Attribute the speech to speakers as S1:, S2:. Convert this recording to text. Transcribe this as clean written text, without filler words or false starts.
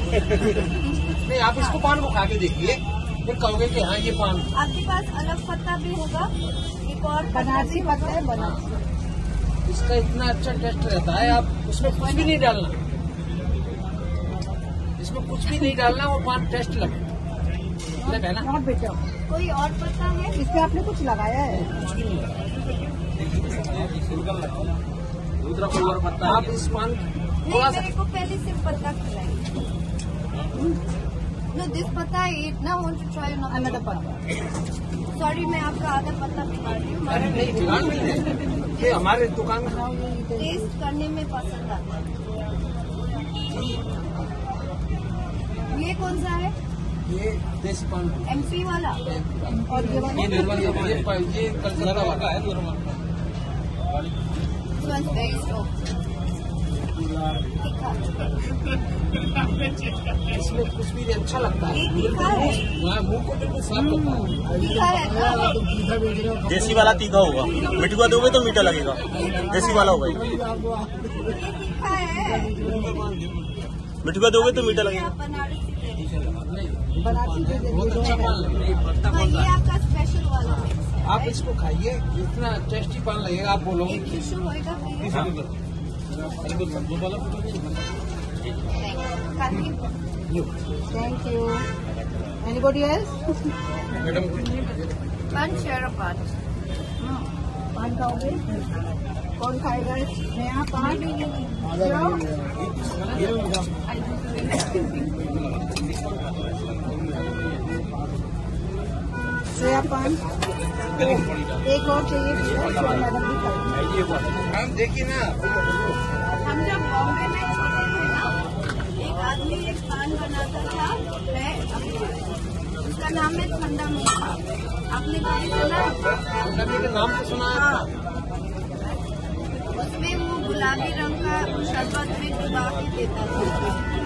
S1: नहीं, आप इसको पान को खा के देखिए, फिर कहोगे कि हाँ ये पान।
S2: आपके पास अलग पत्ता भी होगा, एक और बनारसी पत्ता है, बनारसी।
S1: इसका इतना अच्छा टेस्ट रहता है, आप उसमें कुछ भी नहीं डालना, इसमें कुछ भी नहीं डालना, वो पान टेस्ट लगे है ना।
S2: बहुत बेटा, कोई और पत्ता है इसमें आपने कुछ लगाया है?
S1: कुछ भी नहीं लगाया, दूसरा कोई और पत्ता आप इस पान थोड़ा सा।
S2: मेरे को पहले सिर्फ पत्ता खिलाइए। No, this पत्ता I eat now. Want to try another पत्ता? Sorry, मैं आपका आधा पत्ता खिला रही हूँ।
S1: अरे नहीं, दुकान में ये हमारे दुकान में
S2: टेस्ट करने में पसंद आता है। ये कौन सा है?
S1: ये देसी पान
S2: MP वाला। और ये वाला?
S1: ये निर्मल का ये कलकत्ता वाला है, निर्मल का। इसमें कुछ भी अच्छा लगता है, मुंह को बिल्कुल साफ करता है।
S3: देसी वाला तीखा होगा, मिठुआ दोगे तो मीठा लगेगा, देसी वाला होगा। मिठुआ दोगे तो मीठा लगेगा।
S1: बहुत अच्छा पान लगेगा।
S2: ये आपका स्पेशल वाला है।
S1: आप इसको खाइए, इतना टेस्टी पान लगेगा, आप बोलोगे।
S2: इशू होएगा Thank you. Anybody else?
S1: Madam
S2: One share of पान। पान खाओगे? कौन खाएगा? नया पान? सोया पान एक और चाहिए, मैडम भी खाएगी।
S1: मैम देखिए ना,
S2: हम जब बॉम्बे में छोटे थे ना, एक आदमी एक पान बनाता था, उसका नाम है ठंडा मीठा। आपने कभी सुना?
S1: ठंडा मीठा नाम तो सुना है।
S2: हाँ, उसमें वो गुलाबी रंग का शरबत में डुबा के देता था।